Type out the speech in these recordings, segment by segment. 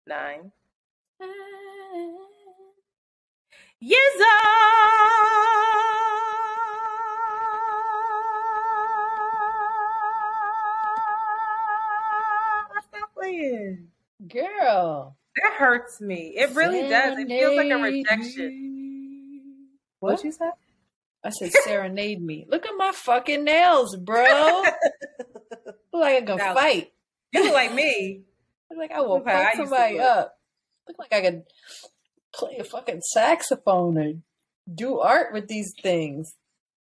9. Yizzo! Stop playing. Girl. That hurts me. It really does. It feels like a rejection. What you said? I said serenade me. Look at my fucking nails, bro. Look like I can fight. You look like me. Look like I will fuck somebody up. Look like I could play a fucking saxophone or do art with these things.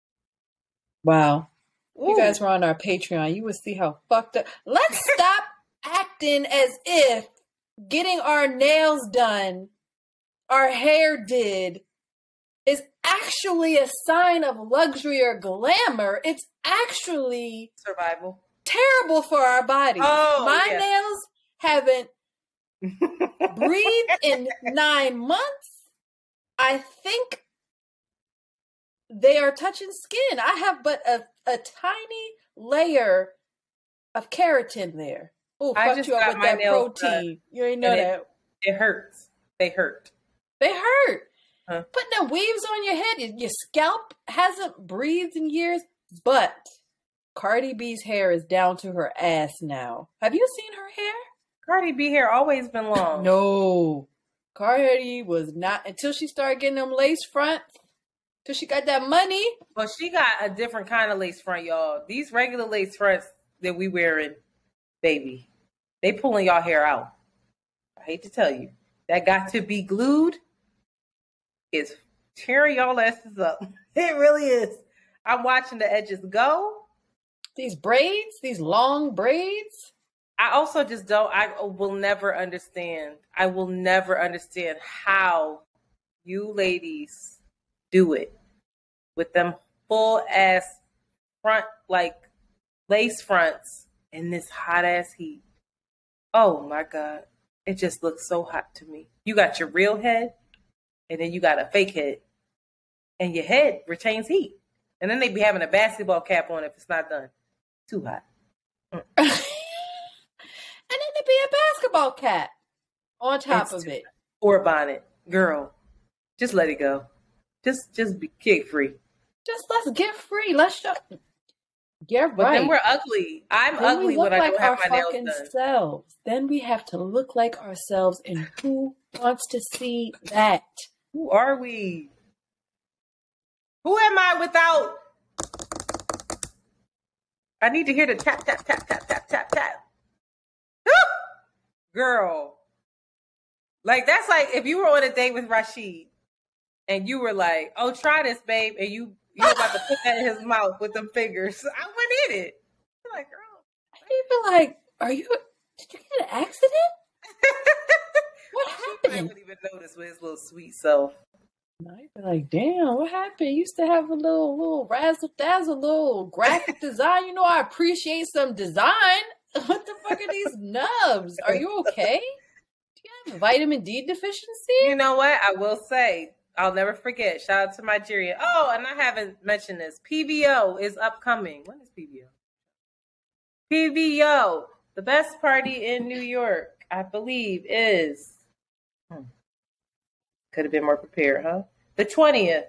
Wow. Ooh. You guys were on our Patreon. You would see how fucked up. Let's stop acting as if getting our nails done, our hair did, is actually a sign of luxury or glamour. It's actually survival. Terrible for our bodies. Oh, my nails haven't breathed in 9 months. I think they are touching skin. I have but a tiny layer of keratin there. Oh, fucked you up with that protein. You ain't know that. It hurts. They hurt. They hurt. Huh? Putting the weaves on your head. Your scalp hasn't breathed in years, but Cardi B's hair is down to her ass now. Have you seen her hair? Cardi B hair always been long. No. Cardi was not, until she started getting them lace fronts, till she got that money. Well, she got a different kind of lace front, y'all. These regular lace fronts that we wearing, baby, they pulling y'all hair out. I hate to tell you. That got to be glued is tearing y'all asses up. It really is. I'm watching the edges go. These braids, these long braids. I also just don't, I will never understand. I will never understand how you ladies do it with them full ass front, like lace fronts in this hot ass heat. Oh my God. It just looks so hot to me. You got your real head and then you got a fake head and your head retains heat. And then they be having a basketball cap on if it's not done. Too hot. And then there be a basketball cap on top of it. Or a bonnet. Girl, just let it go. Just be kid free. Just let's get free. Let's just get right. But then we're ugly. I'm ugly when I don't have my nails done. Selves. Then we have to look like ourselves, and who wants to see that? Who are we? Who am I without? I need to hear the tap, tap, tap, tap, tap, tap, tap. Girl. Like, that's like if you were on a date with Rashid and you were like, oh, try this, babe. And you're about to put that in his mouth with them fingers. I went in it. I'm like, girl. I'd be like, did you get an accident? What happened? I wouldn't even notice with his little sweet self. I'd be like, damn, what happened? You used to have a little razzle-dazzle, little graphic design. You know, I appreciate some design. What the fuck are these nubs? Are you okay? Do you have vitamin D deficiency? You know what? I will say, I'll never forget. Shout out to Nigeria. Oh, and I haven't mentioned this. PBO is upcoming. When is PBO? PBO, the best party in New York, I believe, is... Could have been more prepared, huh? The 20th.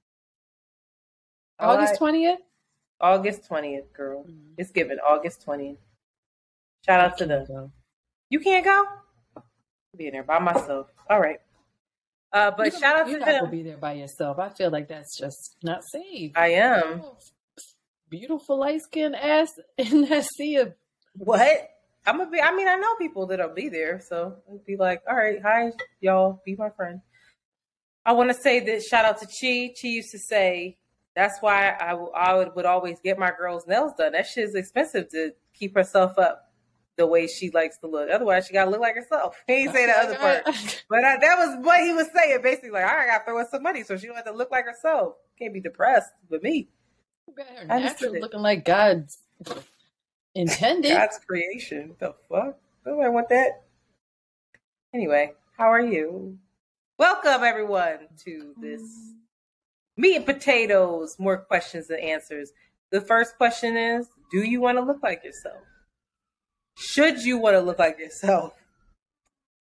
August 20th? August 20th, girl. Mm-hmm. It's given August 20th. Shout out to them. Go. You can't go? I'll be in there by myself. All right. But shout out to them. You're not going to be there by yourself. I feel like that's just not safe. I am. Beautiful light-skinned ass in that sea of... What? I know people that'll be there. So it'd be like, all right, hi, y'all. Be my friend. I want to say this, shout out to Chi. Chi used to say, that's why I would always get my girl's nails done. That shit is expensive to keep herself up the way she likes to look. Otherwise, she got to look like herself. He ain't say the other part. But that was what he was saying, basically. Like, I got to throw her some money so she don't have to look like herself. Can't be depressed with me. Naturally looking like God's intended. God's creation. The fuck? Nobody want that. Anyway, how are you? Welcome, everyone, to this meat and potatoes, more questions than answers. The first question is, do you want to look like yourself? Should you want to look like yourself?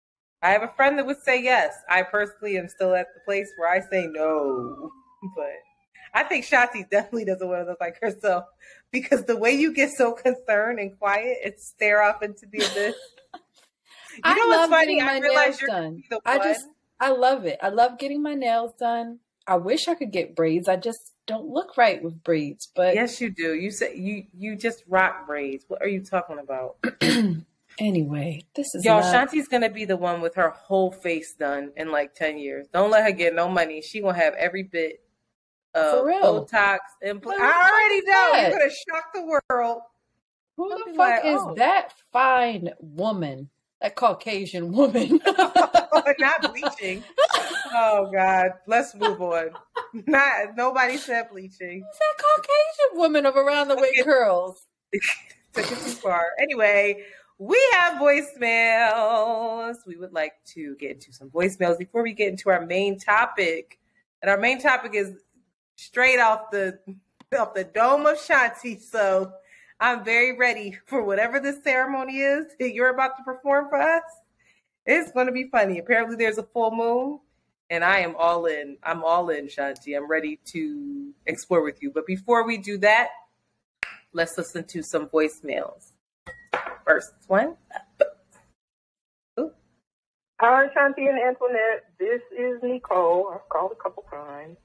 I have a friend that would say yes. I personally am still at the place where I say no. But I think Shanti definitely doesn't want to look like herself because the way you get so concerned and quiet and stare off into the abyss. You know what's funny? I realize you're done. I love it. I love getting my nails done. I wish I could get braids. I just don't look right with braids. But yes, you do. You say you just rock braids. What are you talking about? Anyway, this is y'all. Shanti's gonna be the one with her whole face done in like 10 years. Don't let her get no money. She gonna have every bit of Botox implant. I already know. You're gonna shock the world. Who the fuck is that fine woman? That Caucasian woman. Not bleaching. Oh God. Let's move on. Nobody said bleaching. Who's that Caucasian woman of around the way curls? Took it too far. Anyway, we have voicemails. We would like to get into some voicemails before we get into our main topic. And our main topic is straight off the dome of Shanti. So I'm very ready for whatever this ceremony is that you're about to perform for us. It's going to be funny. Apparently there's a full moon and I am all in. I'm all in, Shanti. I'm ready to explore with you. But before we do that, let's listen to some voicemails. First one. Ooh. Hi, Shanti and Antoinette. This is Nicole. I've called a couple times.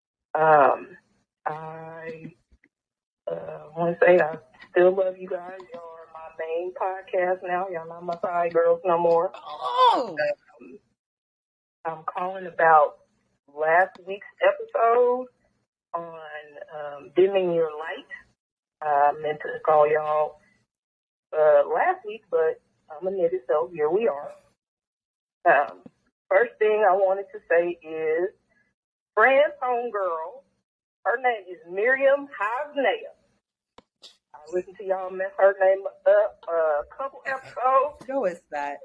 I want to say I still love you guys. Y'all are my main podcast now. Y'all not my side girls no more. Oh. I'm calling about last week's episode on dimming your light. I meant to call y'all last week, but I'm admit it, so here we are. First thing I wanted to say is Fran's homegirl, her name is Miriam Hasnea. I listened to y'all mess her name up a couple episodes. No, it's not.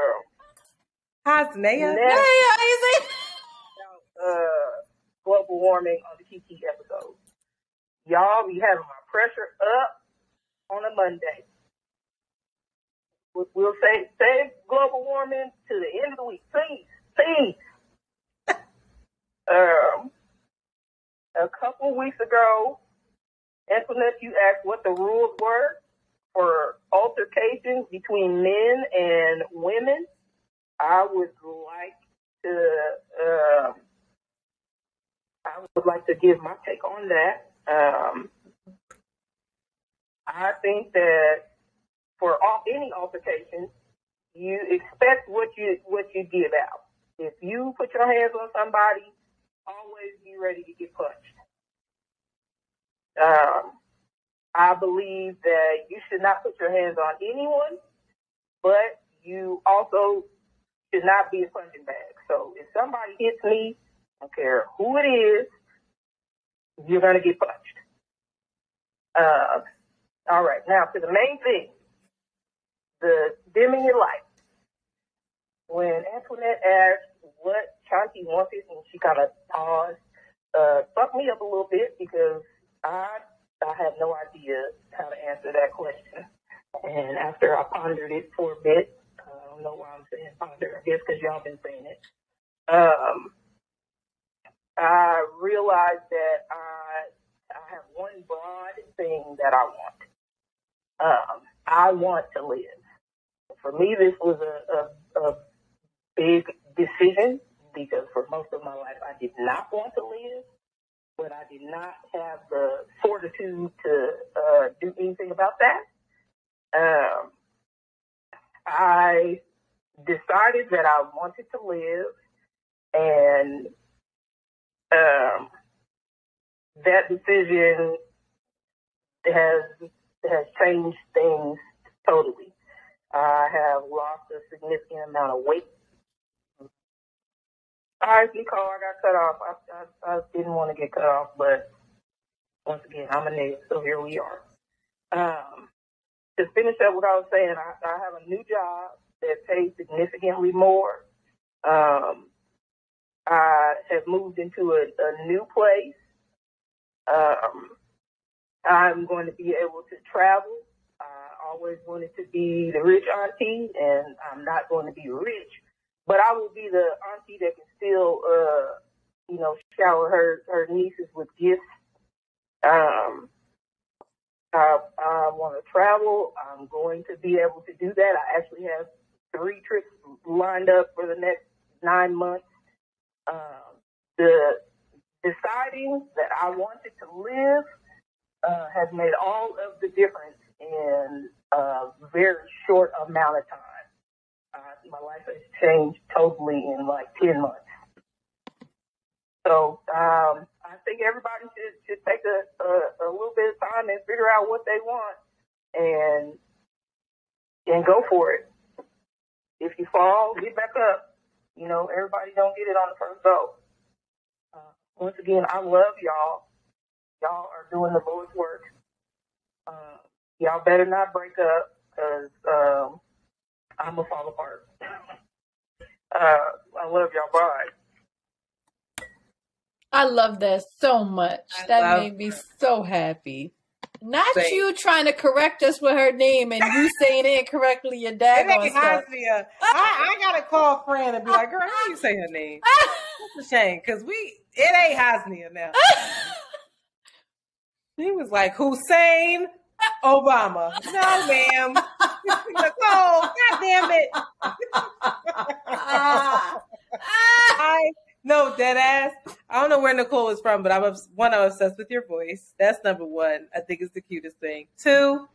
Hasnea? Global warming on the Kiki episode. Y'all be having my pressure up on a Monday. We'll save global warming to the end of the week. Please. A couple weeks ago, Antoinette, you asked what the rules were for altercations between men and women. I would like to give my take on that. I think that for any altercation, you expect what you give out. If you put your hands on somebody, always be ready to get punched. I believe that you should not put your hands on anyone, but you also should not be a punching bag. So if somebody hits me, I don't care who it is, you're going to get punched. All right, now to the main thing, the dimming your light. When Antoinette asked what Shanti wanted, and she kind of paused, fucked me up a little bit because I had no idea how to answer that question. And after I pondered it for a bit, I don't know why I'm saying ponder, I guess because y'all been saying it, I realized that I have one broad thing that I want. I want to live. For me, this was a big decision because for most of my life, I did not want to live, but I did not have the fortitude to do anything about that. I decided that I wanted to live, and that decision has changed things totally. I have lost a significant amount of weight. All right, Nicole, I got cut off. I didn't want to get cut off, but once again, I'm a nigga, so here we are. To finish up what I was saying, I have a new job that pays significantly more. I have moved into a new place. I'm going to be able to travel. I always wanted to be the rich auntie, and I'm not going to be rich, but I will be the auntie that can still, shower her nieces with gifts. I want to travel. I'm going to be able to do that. I actually have 3 trips lined up for the next 9 months. The deciding that I wanted to live has made all of the difference in a very short amount of time. My life has changed totally in like 10 months. So I think everybody should take a little bit of time and figure out what they want and go for it. If you fall, get back up. Everybody don't get it on the first go. Once again, I love y'all. Y'all are doing the Lord's work. Y'all better not break up because I'm going to fall apart. I love y'all. Bye. I love that so much. That made me so happy. Not you trying to correct us with her name and you saying it incorrectly, your dad gonna stuff. I gotta call Fran and be like, girl, how do you say her name? That's a shame, because it ain't Hosnia now. He was like, Hussein Obama. No, ma'am. Nicole, God damn it. No, dead ass. I don't know where Nicole is from, but I'm obsessed with your voice. That's number 1. I think it's the cutest thing. 2,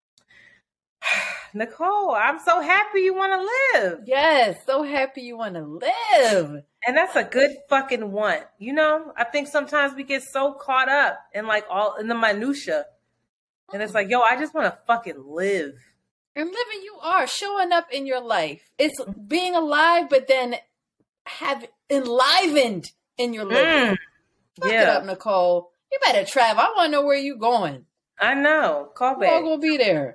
Nicole, I'm so happy you want to live. Yes, so happy you want to live. And that's a good fucking want. I think sometimes we get so caught up in like all in the minutia. And it's like, yo, I just want to fucking live. And living you are, showing up in your life. It's being alive, but then have enlivened in your living. Fuck it up, Nicole. You better travel. I want to know where you going. I know. Call back. We're all gonna be there.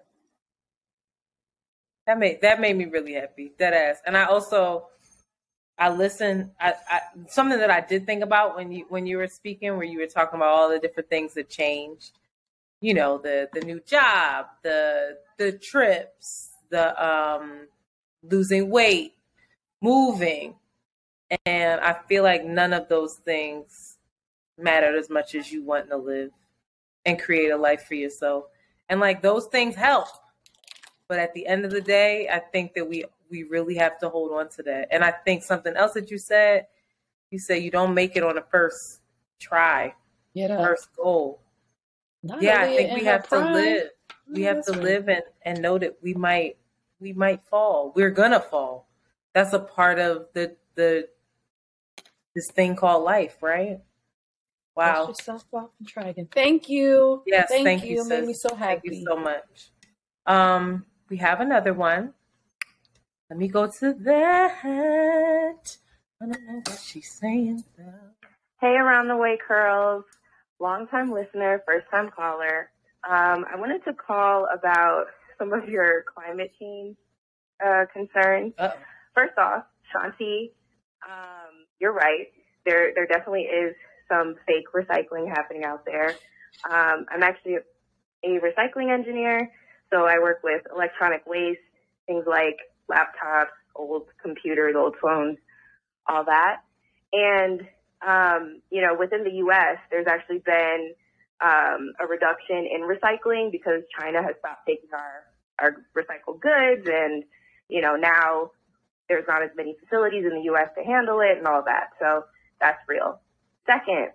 That made me really happy. Dead ass. And I listened. I something that I did think about when you were speaking, where you were talking about all the different things that changed. The new job, the trips, the losing weight, moving. And I feel like none of those things mattered as much as you wanting to live and create a life for yourself. And like those things help. But at the end of the day, I think that we really have to hold on to that. And I think something else that you said you don't make it on the first try, first goal. I think we have to live. We have to live and know that we might fall. We're gonna fall. That's a part of this thing called life, right? Wow. Dust yourself off and try again. Thank you. Yes, thank you. It made me so happy. Thank you so much. We have another one. Let me go to that. I don't know what she's saying though. Hey, Around the Way Curls. Long-time listener, first-time caller. I wanted to call about some of your climate change concerns. Uh-oh. First off, Shanti, you're right. There definitely is some fake recycling happening out there. I'm actually a recycling engineer, so I work with electronic waste, things like laptops, old computers, old phones, all that. And within the U.S., there's actually been a reduction in recycling because China has stopped taking our recycled goods, and now there's not as many facilities in the U.S. to handle it and all that. So that's real. Second,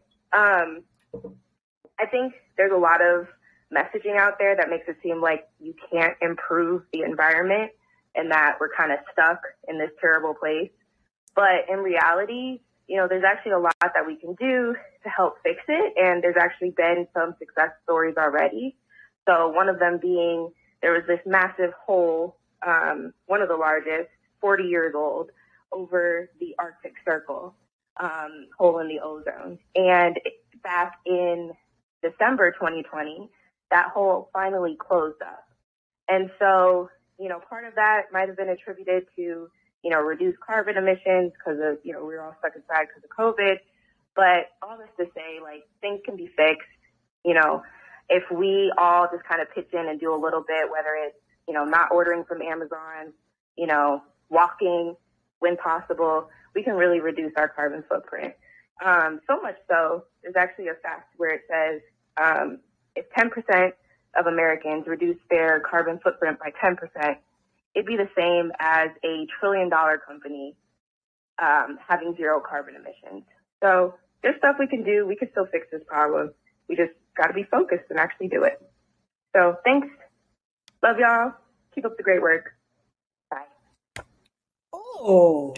I think there's a lot of messaging out there that makes it seem like you can't improve the environment and that we're kind of stuck in this terrible place. But in reality, there's actually a lot that we can do to help fix it. And there's actually been some success stories already. So one of them being, there was this massive hole, one of the largest, 40 years old, over the Arctic Circle, hole in the ozone. And back in December 2020, that hole finally closed up. And so, part of that might have been attributed to, reduced carbon emissions because of, we were all stuck inside because of COVID. But all this to say, things can be fixed. If we all just kind of pitch in and do a little bit, whether it's, not ordering from Amazon, walking, when possible, we can really reduce our carbon footprint. So much so, there's actually a fact where it says if 10% of Americans reduce their carbon footprint by 10%, it'd be the same as a $1 trillion company having zero carbon emissions. So there's stuff we can do. We can still fix this problem. We just got to be focused and actually do it. So thanks. Love y'all. Keep up the great work. Bye. Oh,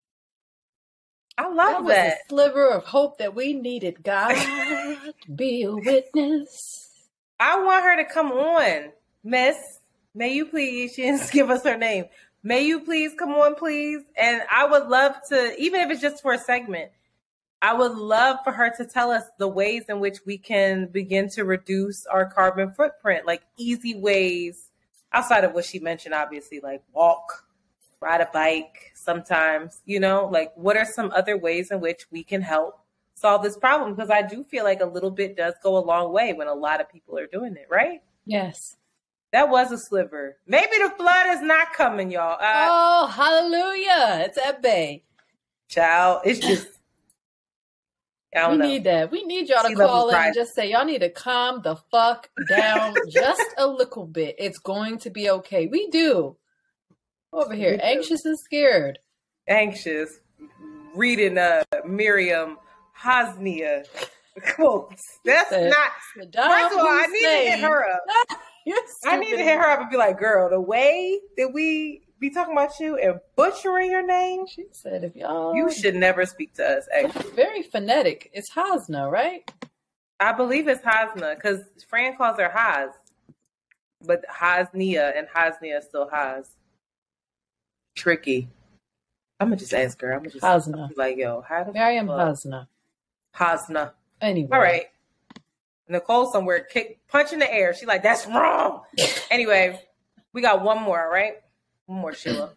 I love that. Was a sliver of hope that we needed. God, be a witness. I want her to come on, Miss. May you please, she didn't give us her name. May you please come on, please? And I would love to, even if it's just for a segment, I would love for her to tell us the ways in which we can begin to reduce our carbon footprint, like easy ways outside of what she mentioned, obviously, like walk, ride a bike sometimes, you know, like what are some other ways in which we can help solve this problem? Because I do feel like a little bit does go a long way when a lot of people are doing it, right? Yes. That was a sliver. Maybe the flood is not coming, y'all. Oh, hallelujah. It's at bay. Child, it's just, I don't know. We need that. We need y'all to call in and just say, y'all need to calm the fuck down just a little bit. It's going to be okay. We do. Over here, anxious and scared. Anxious. Reading Miriam Hosnia quotes. That's not. First of all, I need to hit her up. I need to hit her up and be like, girl, the way that we be talking about you and butchering your name. She said, if y'all. You should never speak to us, actually. Very phonetic. It's Hosna, right? I believe it's Hosna because Fran calls her Hos. But Hosnia and Hosnia is still Hos. Tricky. I'm going to just ask her. I'm going to just Hosna. Be like, yo, how does Miriam Hosna. Hosna. Anyway. All right. Nicole somewhere punch in the air. She like, that's wrong. Anyway, we got one more, all right? One more, Sheila.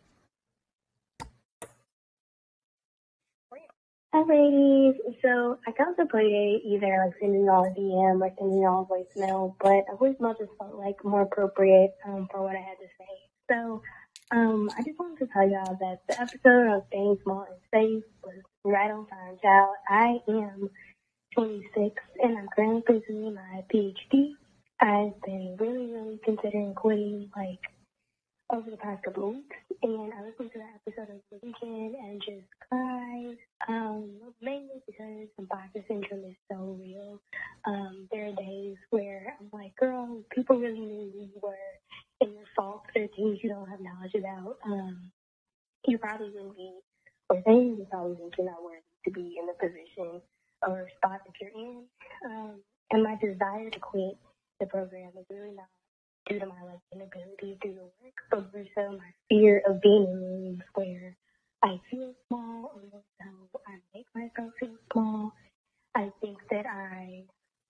Hi, ladies. So I contemplated either like sending y'all a DM or sending y'all a voicemail, but a voicemail just felt like more appropriate for what I had to say. So I just wanted to tell y'all that the episode of Staying Small and Safe was right on time, child. I am 26 and I'm currently pursuing my PhD. I've been really considering quitting like over the past couple of weeks, and I listened to that episode of the weekend and just cried, mainly because imposter syndrome is so real. There are days where I'm like, girl, people really knew who you were and your faults or things you don't have knowledge about. You probably will be, or they probably think you're not worthy to be in the position or spot that you're in. And my desire to quit the program is really not due to my inability to do the work, but more so my fear of being in rooms where I feel small, or so I make myself feel small. I think that I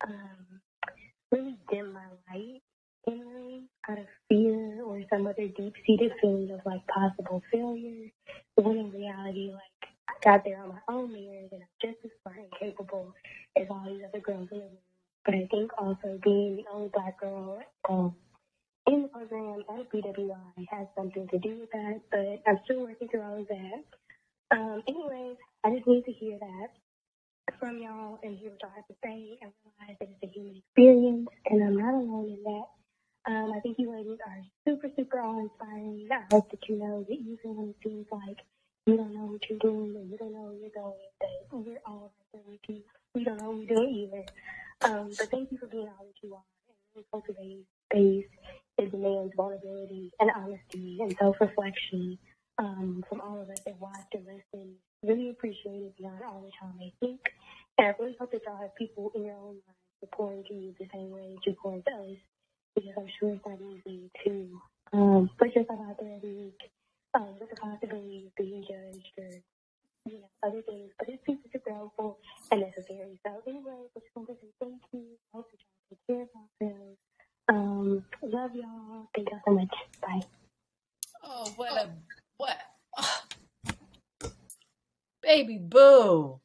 really dim my light in rooms out of fear or some other deep-seated feeling of possible failure. When in reality, I got there on my own merit and I'm just as smart and capable as all these other girls in the room. But I think also being the only Black girl in the program at BWI has something to do with that, but I'm still working through all of that. Anyways, I just need to hear that from y'all and hear what y'all have to say and realize that it's a human experience and I'm not alone in that. I think you ladies are super awe-inspiring. I hope that you know that even when it seems like you don't know what you're doing or you don't know where you're going, that we're all right there with you. We don't know what we're doing either. But thank you for being all that you are and really cultivating space that demands vulnerability and honesty and self-reflection from all of us that watched and listened. Really appreciate it beyond all the time I think. And I really hope that y'all have people in your own lives to pour into you the same way that you pour into us, because I'm sure it's not easy to put yourself out there every week with the possibility of being judged or other things. But it's super helpful and necessary. So anyway, I just want to say thank you. I hope that y'all take care of yourselves. Love y'all. Thank y'all so much. Bye. Oh, what? Oh. Baby boo.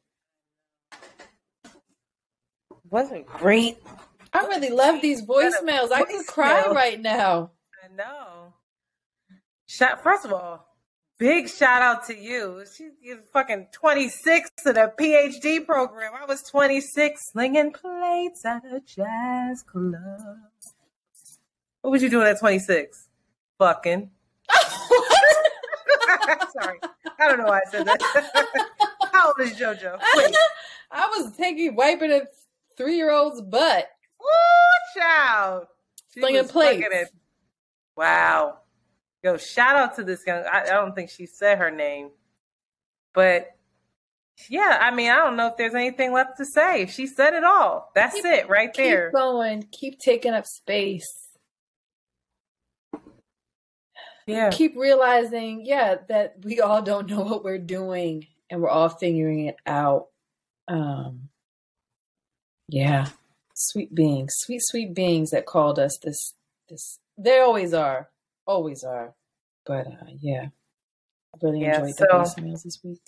Wasn't great. I really love these voicemails. I could cry right now. I know. First of all, Big shout out to you. She's fucking 26 in a PhD program. I was 26 slinging plates at a jazz club. What was you doing at 26? Fucking. Sorry. I don't know why I said that. How old is JoJo? Wait. I was wiping a 3-year-old's butt. Ooh, child. Slinging plates. Wow. Yo, shout out to this young. I don't think she said her name. But yeah, I mean, I don't know if there's anything left to say. She said it all. That's it right there. Keep going. Keep taking up space. Yeah. Keep realizing, that we all don't know what we're doing and we're all figuring it out. Yeah. Sweet beings. Sweet beings that called us this. They always are. Always are. But yeah. I really enjoyed the voicemails this week.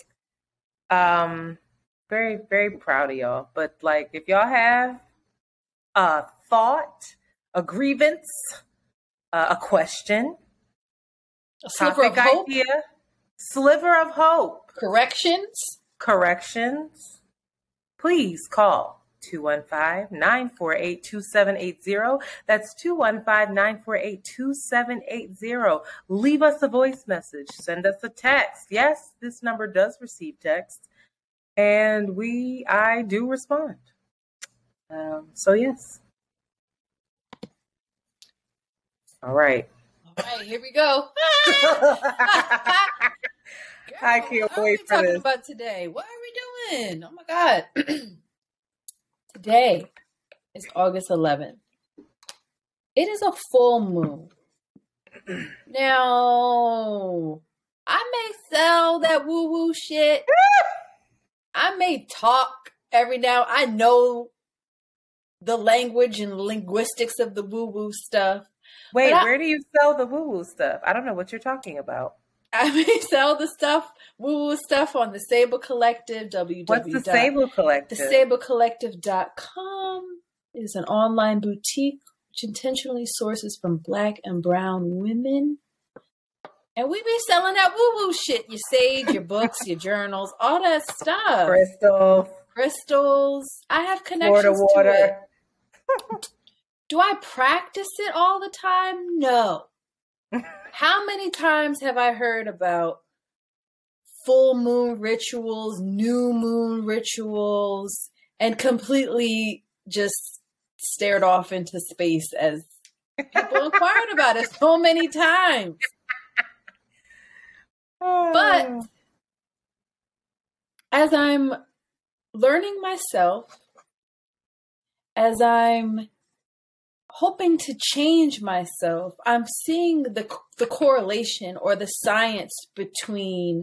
Very, very proud of y'all. But like, if y'all have a thought, a grievance, a question, a sliver of hope, idea, sliver of hope, corrections, please call 215-948-2780. That's 215-948-2780. Leave us a voice message. Send us a text. Yes, this number does receive text. And I do respond. So yes. All right, here we go. I can't wait for this. What are we talking about today? What are we doing? Oh my God. Today is August 11th. It is a full moon. Now, I may sell that woo-woo shit. I may talk every now. I know the language and linguistics of the woo-woo stuff. Wait, where do you sell the woo-woo stuff? I don't know what you're talking about. I may sell the woo-woo stuff on the Sable Collective, What's the Sable Collective? TheSableCollective.com is an online boutique which intentionally sources from Black and brown women. And we be selling that woo-woo shit. Your sage, your books, your journals, all that stuff. Crystals. I have connections to it. Do I practice it all the time? No. How many times have I heard about full moon rituals, new moon rituals, and completely just stared off into space as people inquired about it so many times? But as I'm learning myself, as I'm hoping to change myself, I'm seeing the correlation or the science between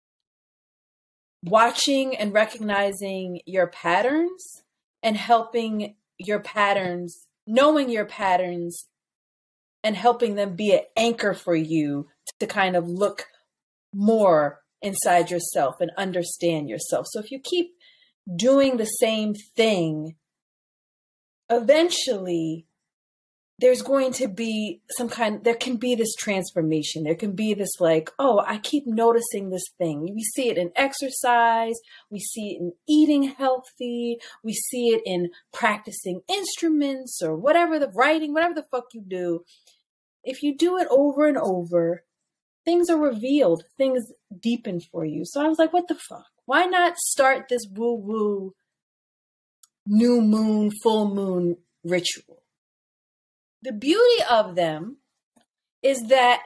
watching and recognizing your patterns and helping your patterns, knowing your patterns and helping them be an anchor for you to kind of look more inside yourself and understand yourself. So if you keep doing the same thing, eventually there's going to be there can be this transformation. There can be this like, oh, I keep noticing this thing. We see it in exercise. We see it in eating healthy. We see it in practicing instruments or whatever, the writing, whatever the fuck you do. If you do it over and over, things are revealed, things deepen for you. So I was like, what the fuck? Why not start this woo-woo new moon, full moon ritual? The beauty of them is that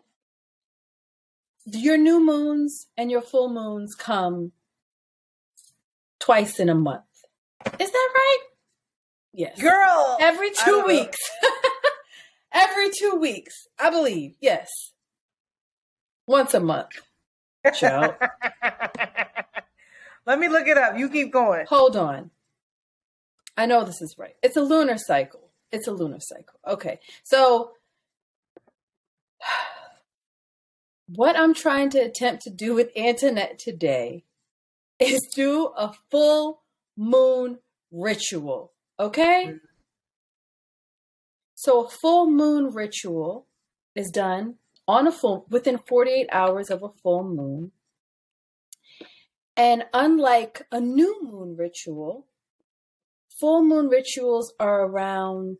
your new moons and your full moons come twice in a month. Is that right? Yes. Girl! Every 2 weeks. Every 2 weeks, I believe. Yes. Once a month. Child. Let me look it up. You keep going. Hold on. I know this is right. It's a lunar cycle. It's a lunar cycle. Okay. So what I'm trying to attempt to do with Antoinette today is do a full moon ritual. Okay? So a full moon ritual is done within 48 hours of a full moon. And unlike a new moon ritual, full moon rituals are around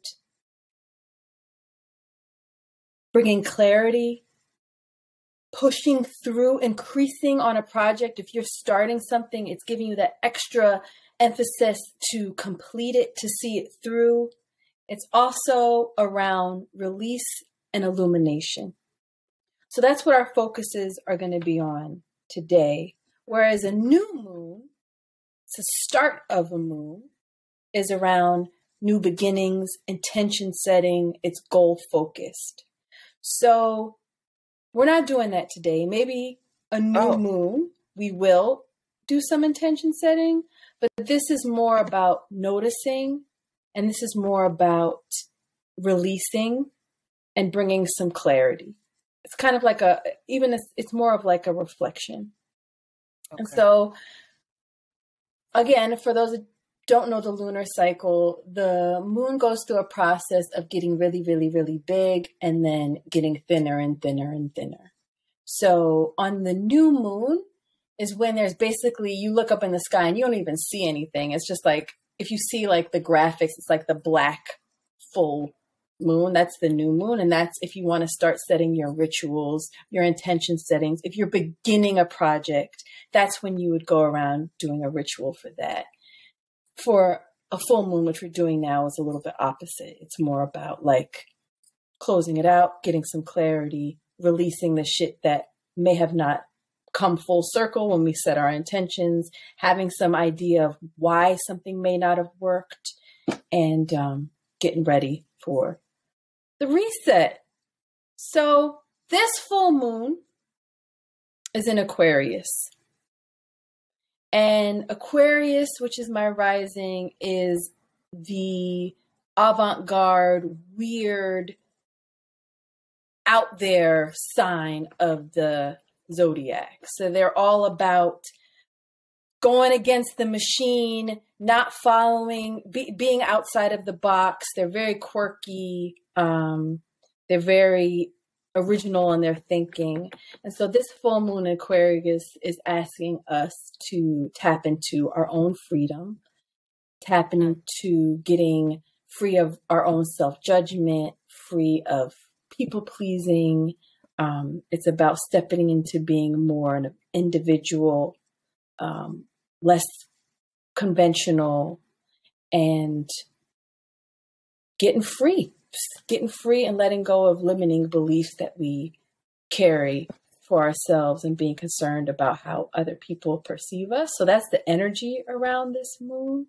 bringing clarity, pushing through, increasing on a project. If you're starting something, it's giving you that extra emphasis to complete it, to see it through. It's also around release and illumination. So that's what our focuses are going to be on today. Whereas a new moon, it's the start of a moon, is around new beginnings, intention setting, it's goal focused. So we're not doing that today. Maybe a new moon, we will do some intention setting, but this is more about noticing, and this is more about releasing and bringing some clarity. It's kind of like it's more of like a reflection. Okay. And so, again, for those that don't know the lunar cycle, the moon goes through a process of getting really, really, really big and then getting thinner and thinner and thinner. So on the new moon is when there's basically, you look up in the sky and you don't even see anything. It's just like, if you see like the graphics, it's like the black full moon. That's the new moon. And that's if you want to start setting your rituals, your intention settings. If you're beginning a project, that's when you would go around doing a ritual for that. For a full moon, which we're doing now, is a little bit opposite. It's more about like closing it out, getting some clarity, releasing the shit that may have not come full circle when we set our intentions, having some idea of why something may not have worked, and getting ready for the reset. So this full moon is in Aquarius. And Aquarius, which is my rising, is the avant-garde, weird, out there sign of the zodiac. So they're all about going against the machine, not following, being outside of the box. They're very quirky. They're very original in their thinking. And so this full moon Aquarius is asking us to tap into our own freedom, tap into getting free of our own self-judgment, free of people-pleasing. It's about stepping into being more an individual, less conventional, and getting free and letting go of limiting beliefs that we carry for ourselves and being concerned about how other people perceive us. So that's the energy around this moon.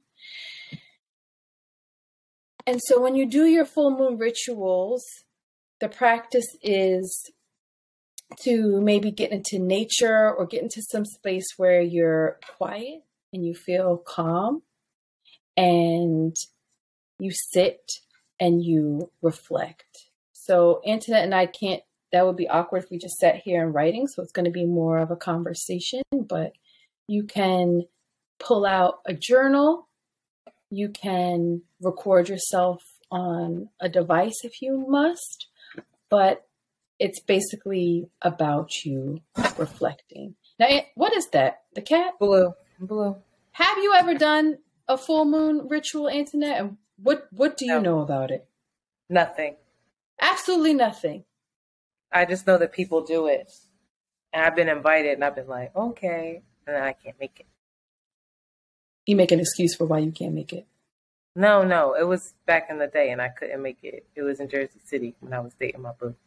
And so when you do your full moon rituals, the practice is to maybe get into nature or get into some space where you're quiet and you feel calm and you sit and you reflect. So Antoinette and I that would be awkward if we just sat here and writing. So it's going to be more of a conversation, but you can pull out a journal. You can record yourself on a device if you must, but it's basically about you reflecting. Now, what is that? The cat? Blue. Have you ever done a full moon ritual, Antoinette? And what do you know about it? Nothing. Absolutely nothing. I just know that people do it. And I've been invited and I've been like, okay. And then I can't make it. You make an excuse for why you can't make it. No. It was back in the day and I couldn't make it. It was in Jersey City when I was dating my boo.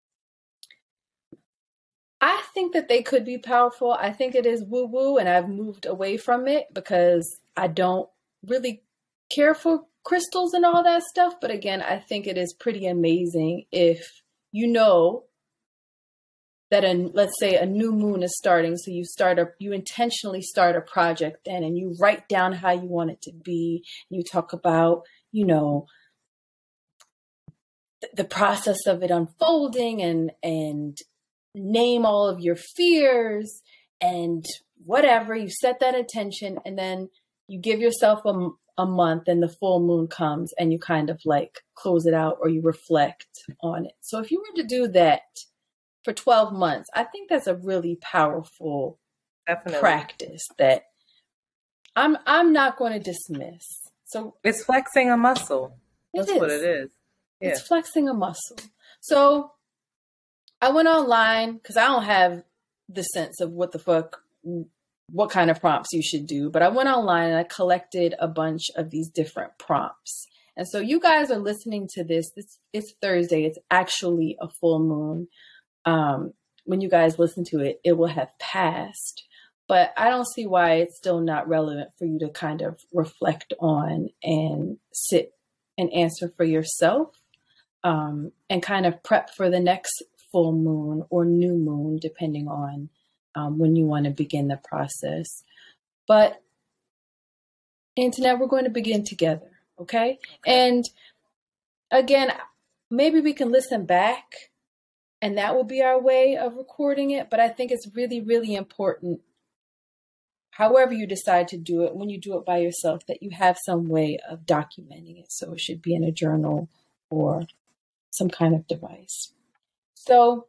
I think that they could be powerful. I think it is woo-woo, and I've moved away from it because I don't really care for crystals and all that stuff. But again, I think it is pretty amazing if you know that let's say a new moon is starting. So you intentionally start a project then, and you write down how you want it to be. You talk about, the process of it unfolding and name all of your fears and whatever. You set that intention, and then you give yourself a month, and the full moon comes and you kind of like close it out or you reflect on it. So if you were to do that for 12 months. I think that's a really powerful practice that I'm not going to dismiss. So it's flexing a muscle. That's what it is. Yeah. It's flexing a muscle. So I went online because I don't have the sense of what kind of prompts you should do. But I went online and I collected a bunch of these different prompts. And so you guys are listening to this. It's Thursday. It's actually a full moon. When you guys listen to it, it will have passed. But I don't see why it's still not relevant for you to kind of reflect on and sit and answer for yourself, and kind of prep for the next full moon or new moon, depending on when you want to begin the process. But internet, we're going to begin together. Okay. And again, maybe we can listen back and that will be our way of recording it. But I think it's really, really important, however you decide to do it, when you do it by yourself, that you have some way of documenting it. So it should be in a journal or some kind of device. So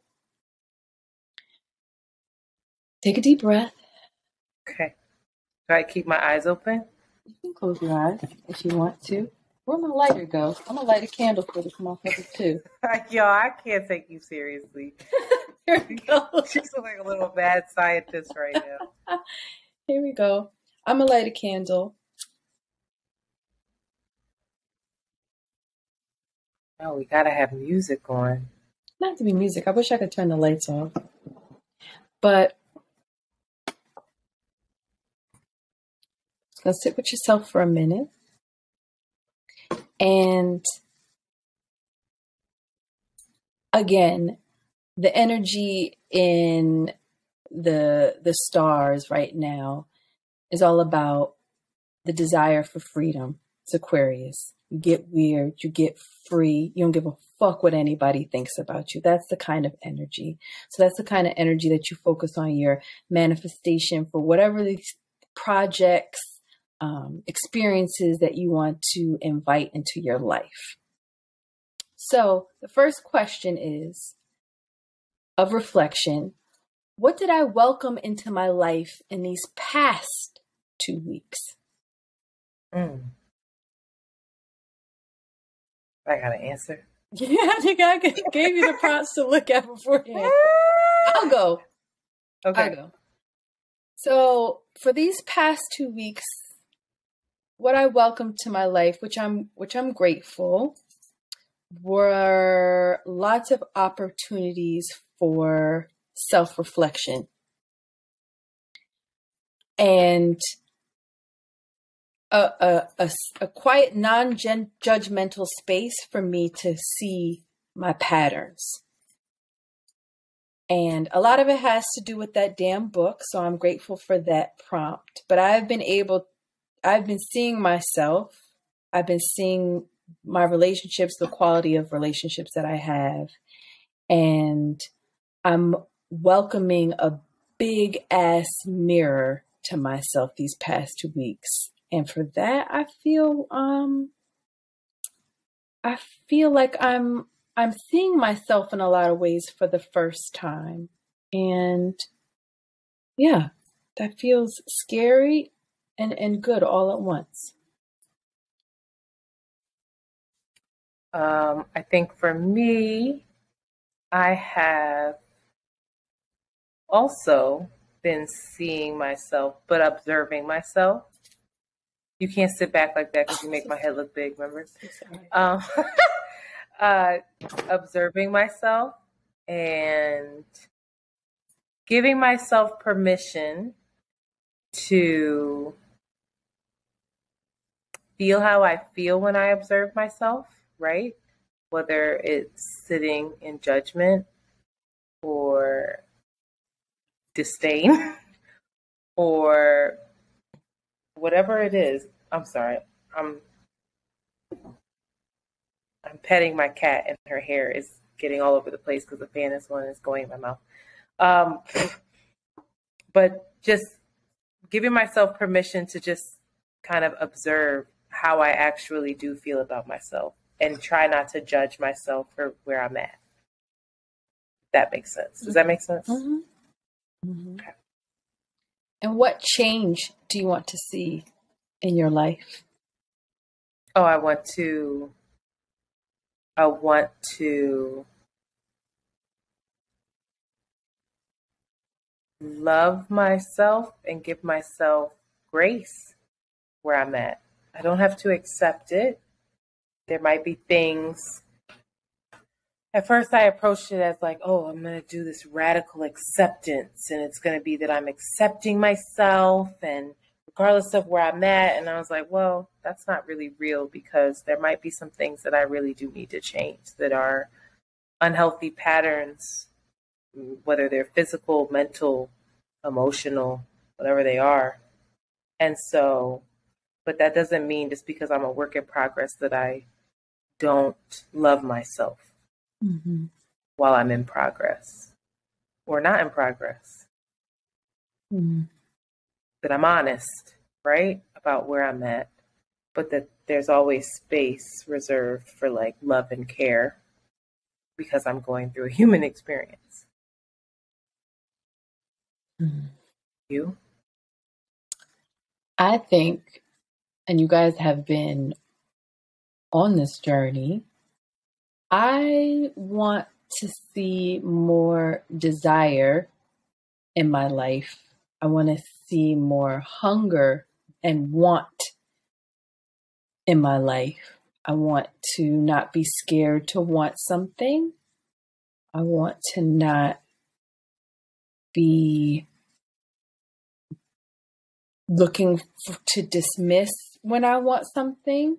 take a deep breath. Okay. Do I keep my eyes open? You can close your eyes if you want to. Where'd my lighter go? I'm going to light a candle for this motherfucker too. Yo, I can't take you seriously. Here we go. She's like a little mad scientist right now. Here we go. I'm going to light a candle. Oh, we got to have music on. Not to be music. I wish I could turn the lights off. But go sit with yourself for a minute. And again, the energy in the stars right now is all about the desire for freedom. It's Aquarius. You get weird, you get free, you don't give a fuck what anybody thinks about you. That's the kind of energy. So that's the kind of energy that you focus on your manifestation for whatever these projects, experiences that you want to invite into your life. So the first question is of reflection. What did I welcome into my life in these past 2 weeks? I got an answer. Yeah, I think I gave you the prompts to look at beforehand. I'll go. Okay. I'll go. So for these past 2 weeks, what I welcomed to my life, which I'm grateful, were lots of opportunities for self-reflection and a quiet, non-judgmental space for me to see my patterns. And a lot of it has to do with that damn book, so I'm grateful for that prompt. But I've been seeing myself. I've been seeing my relationships, the quality of relationships that I have. And I'm welcoming a big ass mirror to myself these past 2 weeks. And for that, I feel like I'm seeing myself in a lot of ways for the first time. And yeah, that feels scary and good all at once. I think for me, I have also been seeing myself, but observing myself. You can't sit back like that because you make my head look big, remember? Observing myself and giving myself permission to feel how I feel when I observe myself, right? Whether it's sitting in judgment or disdain or whatever it is. I'm sorry. I'm petting my cat and her hair is getting all over the place because the fan is one is going in my mouth. But just giving myself permission to just kind of observe how I actually do feel about myself and try not to judge myself for where I'm at. That makes sense. Does that make sense? Mm-hmm. Mm-hmm. Okay. And what change do you want to see in your life? Oh, I want to love myself and give myself grace where I'm at. I don't have to accept it. There might be things. At first, I approached it as like, oh, I'm going to do this radical acceptance. And it's going to be that I'm accepting myself and regardless of where I'm at. And I was like, well, that's not really real because there might be some things that I really do need to change that are unhealthy patterns, whether they're physical, mental, emotional, whatever they are. And so, but that doesn't mean just because I'm a work in progress that I don't love myself while I'm in progress or not in progress. That I'm honest, right, about where I'm at, but that there's always space reserved for like love and care because I'm going through a human experience. You? I think, and you guys have been on this journey, I want to see more desire in my life. I want to see more hunger and want in my life. I want to not be scared to want something. I want to not be looking to dismiss when I want something.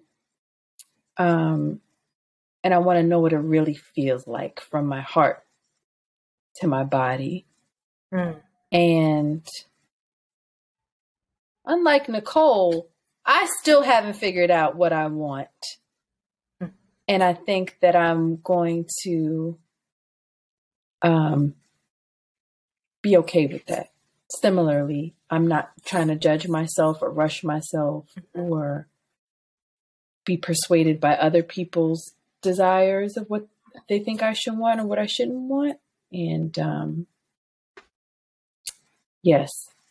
And I want to know what it really feels like from my heart to my body. And unlike Nicole, I still haven't figured out what I want. And I think that I'm going to be okay with that. Similarly, I'm not trying to judge myself or rush myself or be persuaded by other people's desires of what they think I should want or what I shouldn't want. And yes.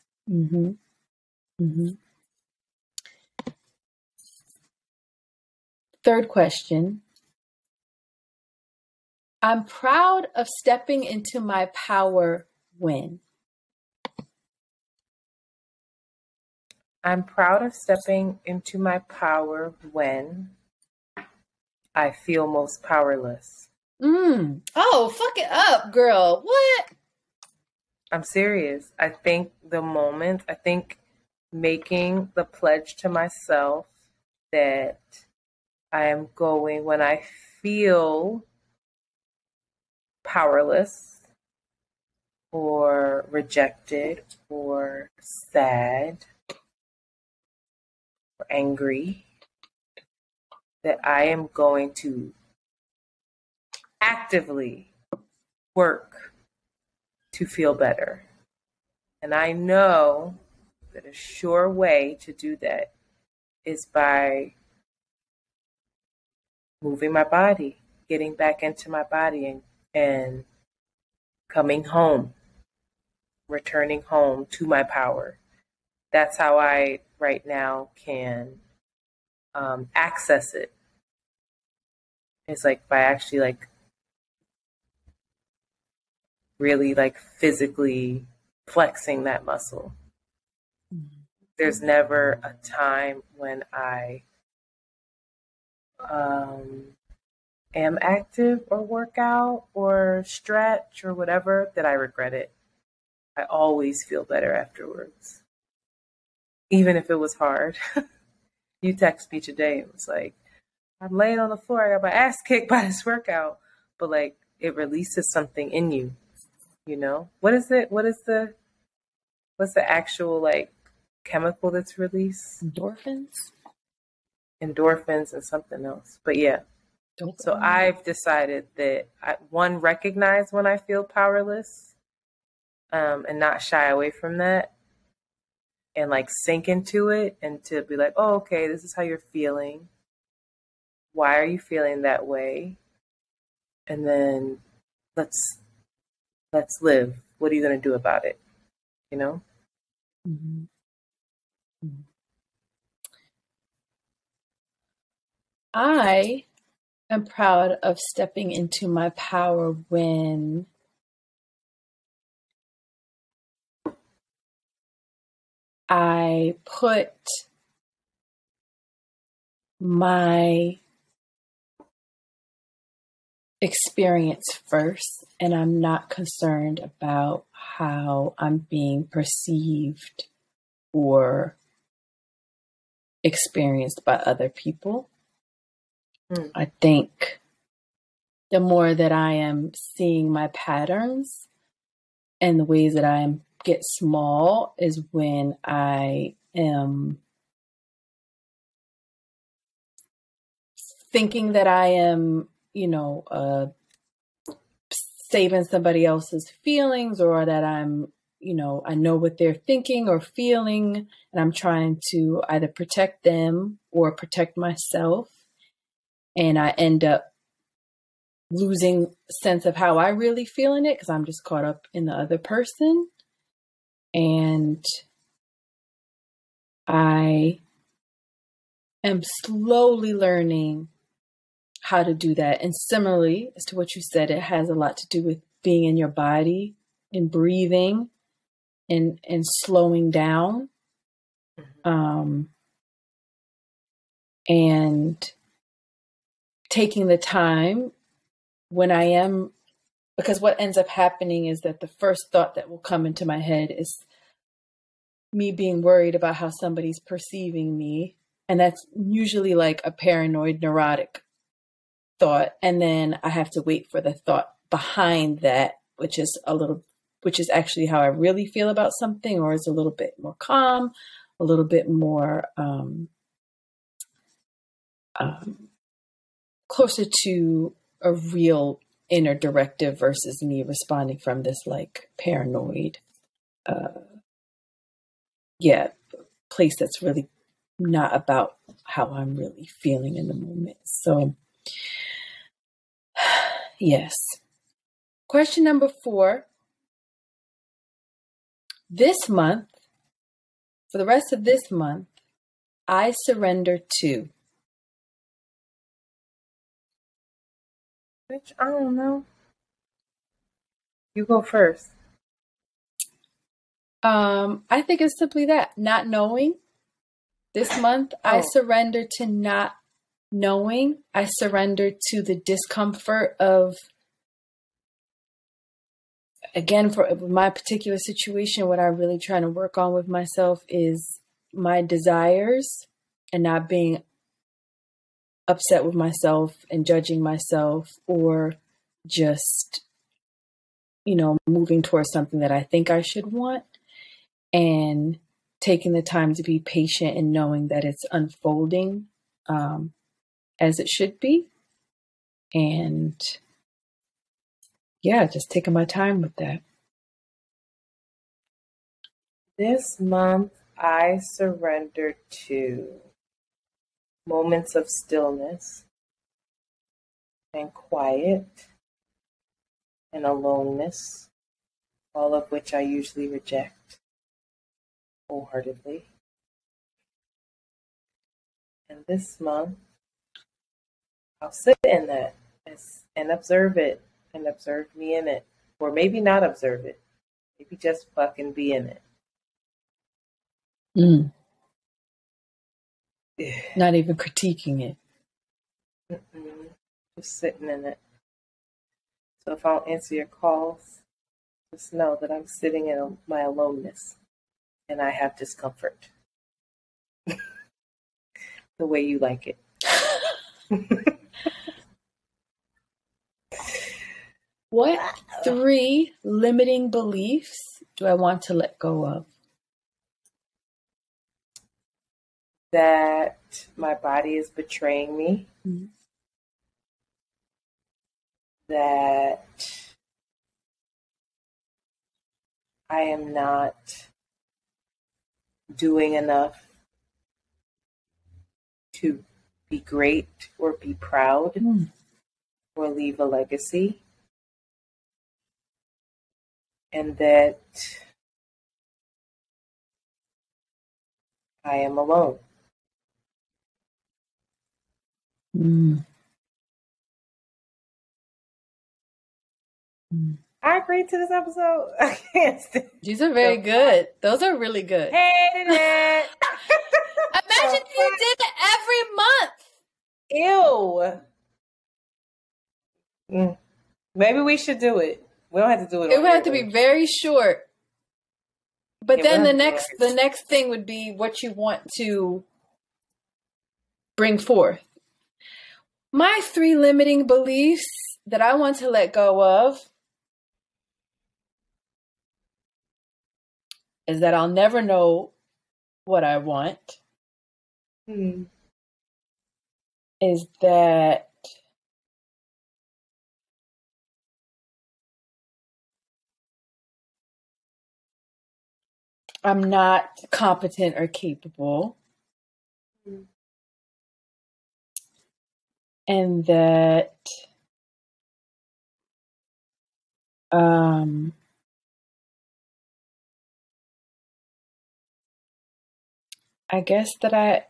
Third question. I'm proud of stepping into my power when? I'm proud of stepping into my power when I feel most powerless. Oh, fuck it up, girl. What? I'm serious. I think making the pledge to myself that I am going when I feel powerless or rejected or sad or angry, that I am going to actively work to feel better. And I know that a sure way to do that is by moving my body, getting back into my body and coming home, returning home to my power. That's how I right now can access it. It's like by actually like really like physically flexing that muscle. There's never a time when I am active or work out or stretch or whatever that I regret it. I always feel better afterwards. Even if it was hard. You text me today, it was like, I'm laying on the floor, I got my ass kicked by this workout. But like it releases something in you, you know? What's the actual like chemical that's released? Endorphins and something else. But yeah. So I've decided that I recognize when I feel powerless, and not shy away from that and like sink into it and to be like, oh, okay, this is how you're feeling. Why are you feeling that way? And then let's Let's live. What are you going to do about it? You know? Mm-hmm. Mm-hmm. I am proud of stepping into my power when I put my experience first, and I'm not concerned about how I'm being perceived or experienced by other people. I think the more that I am seeing my patterns and the ways that I get small is when I am thinking that I am, saving somebody else's feelings, or that I'm, I know what they're thinking or feeling, and I'm trying to either protect them or protect myself. And I end up losing sense of how I really feel in it because I'm just caught up in the other person. And I am slowly learning how to do that. And similarly, as to what you said, it has a lot to do with being in your body and breathing and slowing down. And taking the time when I am, because what ends up happening is that the first thought that will come into my head is me being worried about how somebody's perceiving me. And that's usually like a paranoid, neurotic thought. And then I have to wait for the thought behind that, which is actually how I really feel about something, or is a little bit more calm, a little bit more closer to a real inner directive versus me responding from this like paranoid, place that's really not about how I'm really feeling in the moment. So, yes. Question number 4. This month, for the rest of this month, I surrender to. Bitch, I don't know. You go first. I think it's simply that, not knowing. This month, I surrender to not knowing. I surrender to the discomfort of, again, for my particular situation, what I'm really trying to work on with myself is my desires and not being upset with myself and judging myself, or just, moving towards something that I think I should want, and taking the time to be patient and knowing that it's unfolding as it should be. And yeah, just taking my time with that. This month, I surrendered to moments of stillness and quiet and aloneness, all of which I usually reject wholeheartedly. And this month, I'll sit in that and observe it and observe me in it. Or maybe not observe it. Maybe just fucking be in it. Not even critiquing it. Just sitting in it. So if I don't answer your calls, just know that I'm sitting in my aloneness and I have discomfort. The way you like it. What 3 limiting beliefs do I want to let go of? That my body is betraying me. Mm-hmm. That I am not doing enough to be great or be proud or leave a legacy. and that I am alone. Mm. I agree to this episode. I can't stand. These are very good. Those are really good. Hated it. Imagine if you did it every month. Ew. Maybe we should do it. We don't have to do it. It would have to be very short. But then the next thing would be what you want to bring forth. My 3 limiting beliefs that I want to let go of is that I'll never know what I want. Is that I'm not competent or capable. And that I guess that I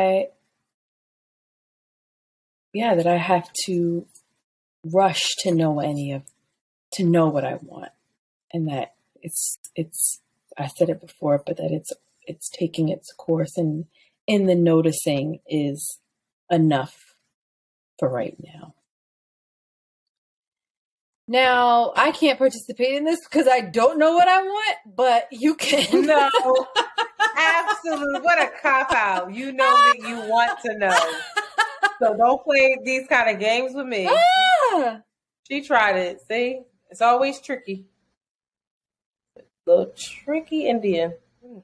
have to rush to know what I want, and that it's I said it before, but that it's taking its course, and in the noticing is enough for right now. Now, I can't participate in this because I don't know what I want, but you can. No, absolutely. What a cop-out. You know that you want to know. So don't play these kind of games with me. She tried it. See? It's always tricky. Little tricky Indian.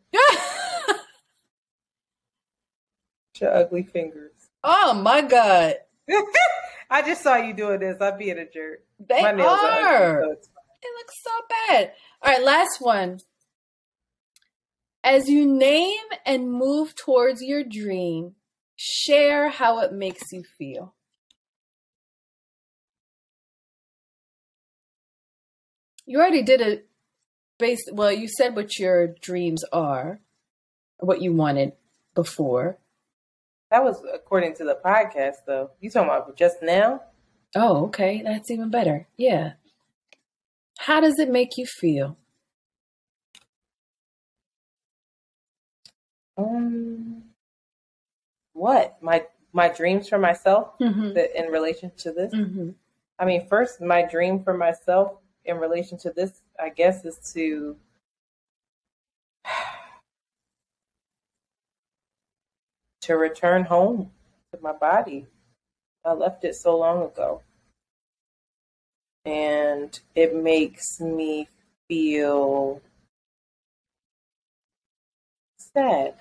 Your ugly fingers. Oh, my God. I just saw you doing this. I'm being a jerk. They My nails are. ugly, so It looks so bad. All right, last one. As you name and move towards your dream, share how it makes you feel. You already did it. Well, you said what your dreams are, what you wanted before. that was according to the podcast, though. You talking about just now? Oh, okay. That's even better. Yeah. How does it make you feel? What? My dreams for myself that in relation to this? I mean, first, my dream for myself in relation to this, I guess, is to return home to my body. I left it so long ago. And it makes me feel sad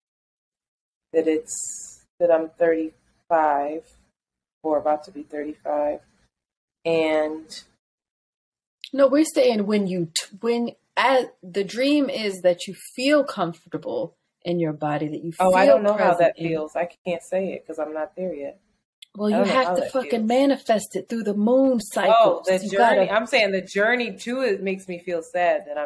that I'm 35 or about to be 35. And no, we're saying the dream is that you feel comfortable in your body, that you feel I don't know how that in. feels. I can't say it because I'm not there yet. Well, you have to fucking manifest it through the moon cycle. Oh, the journey. I'm saying the journey to it makes me feel sad that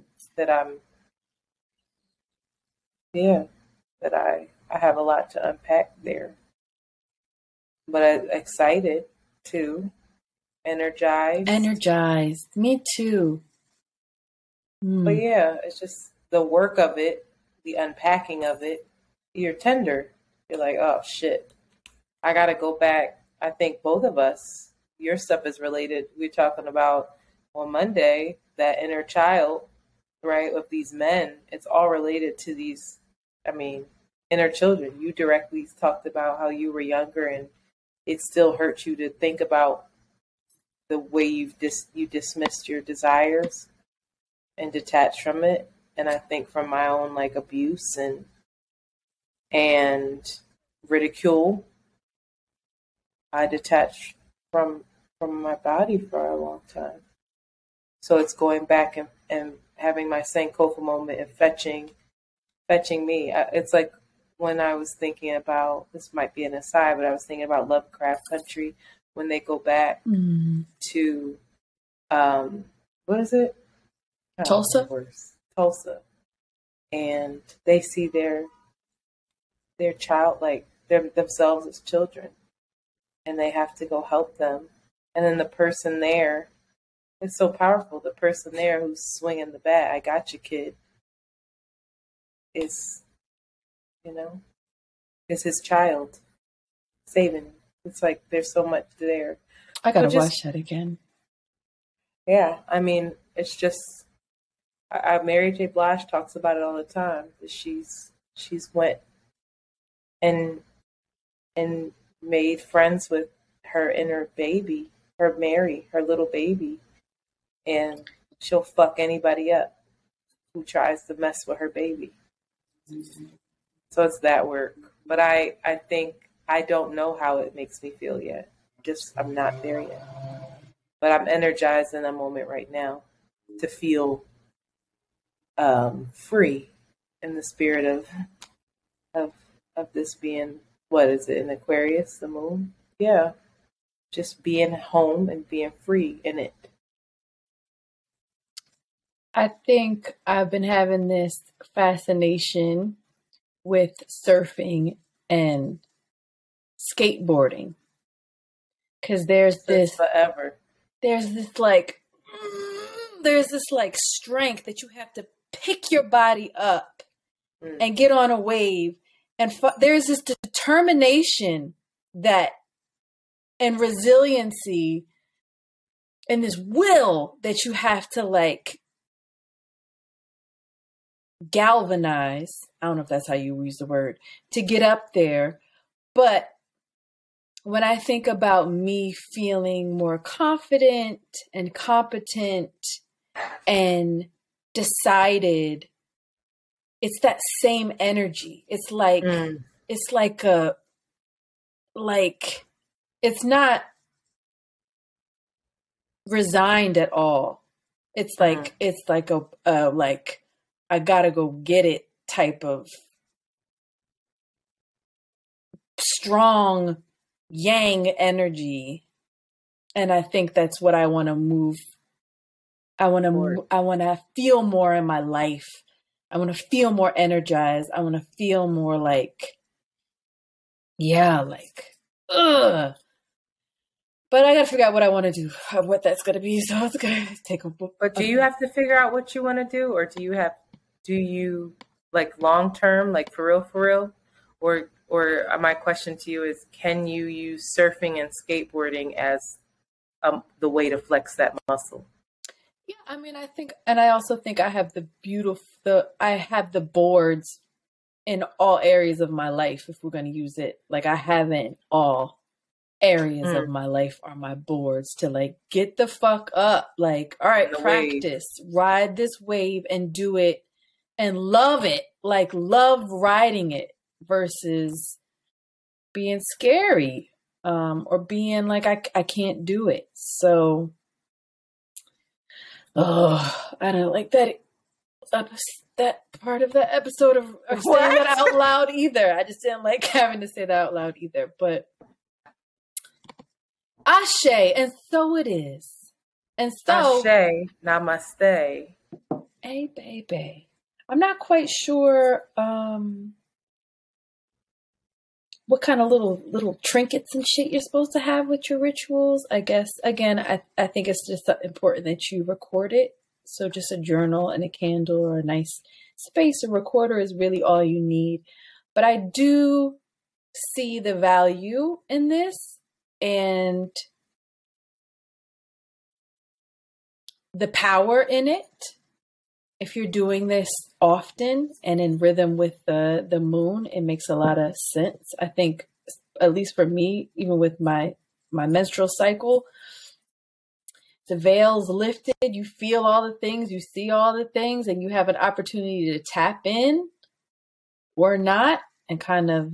I have a lot to unpack there. But I'm excited too. Energized. Me too. But yeah, it's just the work of it, the unpacking of it. You're tender. You're like, oh shit, I got to go back. I think both of us, your stuff is related. We're talking about on Monday, that inner child, right, of these men. It's all related to these, inner children. You directly talked about how you were younger and it still hurts you to think about the way you dismissed your desires and detached from it. And I think from my own abuse and ridicule, I detached from my body for a long time. So it's going back and having my Sankofa moment and fetching me. It's like when I was thinking about, this might be an aside, but I was thinking about Lovecraft Country when they go back to, what is it? Tulsa? Tulsa. And they see their child, like themselves as children, and they have to go help them. And then the person there, it's so powerful. The person there who's swinging the bat, I got you, kid, is, is his child saving him. It's like there's so much there. I gotta watch that again. Yeah, I mean, it's just, Mary J. Blige talks about it all the time. That she's went and made friends with her inner baby, her Mary, her little baby, and she'll fuck anybody up who tries to mess with her baby. Mm-hmm. So it's that work. But I think I don't know how it makes me feel yet. I'm not there yet. But I'm energized in a moment right now to feel free in the spirit of this being, what is it, in Aquarius, the moon? Yeah. Just being home and being free in it. I think I've been having this fascination with surfing and skateboarding. Because there's this strength that you have to pick your body up and get on a wave. And there's this determination and resiliency and this will that you have to galvanize. I don't know if that's how you use the word, to get up there. But when I think about me feeling more confident and competent and decided, it's that same energy. It's it's not resigned at all. It's I gotta go get it type of strong yang energy. And I think that's what I want to move. I want to feel more in my life. I want to feel more energized. I want to feel more ugh. But I got to figure out what I want to do, what that's going to be. So it's going to take a book. But do you have to figure out what you want to do? Or do you long term, for real? Or my question to you is, can you use surfing and skateboarding as the way to flex that muscle? Yeah, I mean, I also think I have I have the boards in all areas of my life, if we're going to use it. I have in all areas of my life are my boards to get the fuck up. All right, practice, ride this wave and do it and love it. Love riding it versus being scary or being I can't do it. So, I don't like that part of the episode of saying that out loud either. I just didn't like having to say that out loud either. But Ashe, and so it is. And so Ashe, namaste. Hey, baby. I'm not quite sure what kind of little trinkets and shit you're supposed to have with your rituals. I guess, again, I think it's just important that you record it. So just a journal and a candle or a nice space. A recorder is really all you need. But I do see the value in this and the power in it. If you're doing this often and in rhythm with the moon, it makes a lot of sense. I think, at least for me, even with my menstrual cycle, the veil's lifted, you feel all the things, you see all the things, and you have an opportunity to tap in or not and kind of,